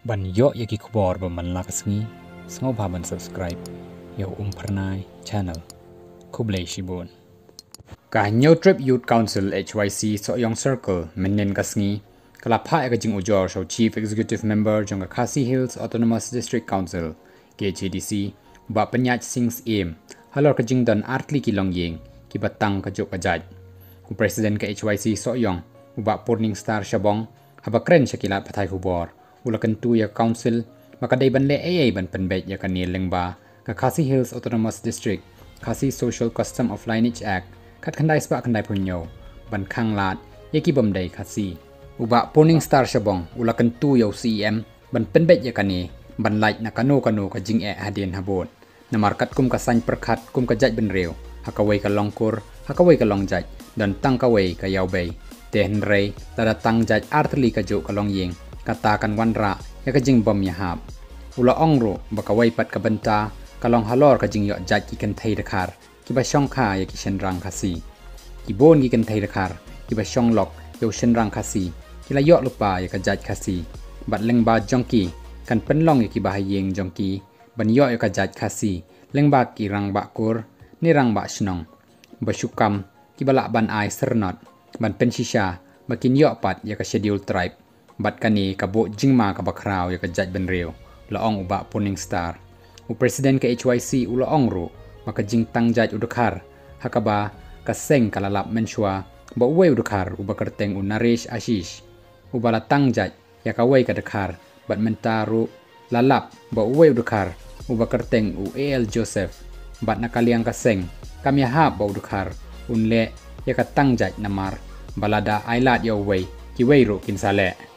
Ban yo yaki kubor ba man lakas ngi sngo ba ban subscribe yo pernai channel kublai shibon ka new trip youth council HYC so young circle menen kasngi kala pha ka jing ujor so chief executive member jong ka Khasi Hills Autonomous District Council KHDC ba panyach sings aim halor ka jing dan artli ki long yeng ki batang ka jok ka jaj ku president ka HYC so young ba Purning Star Shabong haba kren shakila pathai kubor ulakan tu ya council maka dai ban le ai ban penbet ya kan nieleng ba ka Khasi Hills Autonomous District Khasi Social Custom of Lineage Act kat khandai spa khandai punyo ban khang lat yaki bam dai Khasi uba Purning Star Shabong ulakan tu ya CM ban penbet ya kan ni ban like na kano ka jing e hadien habot na markat kum ka san perkhat kum ka jaj ben rew hakawai ka longkur hakawai ka long jaj dan tang kawai ka yaw bay ten rei tada tang jaj artli ka jo ka long yeng katakan wanra ya ka jing bom ya hab ula ongro bakawai pat ka benta kalong halor ka jing yo jaj ki kan thai dakhar ki ba shong kha ya ki shen rang Khasi ki bon ki kan thai dakhar ki ba shong lok yo shen rang Khasi ki la yo lupa ya ka jaj Khasi bat leng ba jongki kan penlong ya ki ba yeng jongki ban yo ya ka jaj Khasi leng ba ki rang ba kur ni rang ba shnong ba shukam ki bala ban ai sernot ban penshisha bakin yo pat ya ka schedule tribe bat kani kabo jingma ka bakraw ya ka jaj ben rew laong uba Purning Star u president ka HYC ulaong ro maka jing tang jaj udakhar hakaba ka seng kalalap menshwa ba uwe udakhar uba kerteng u Naresh Ashish ubala tang jaj ya ka wei ka dakhar bat mentaru lalap ba uwe udakhar uba kerteng u AL Joseph bat nakaliang ka seng kami hab ba udakhar unle ya ka tang jaj namar balada ailat yo wei ki wei ro kin sale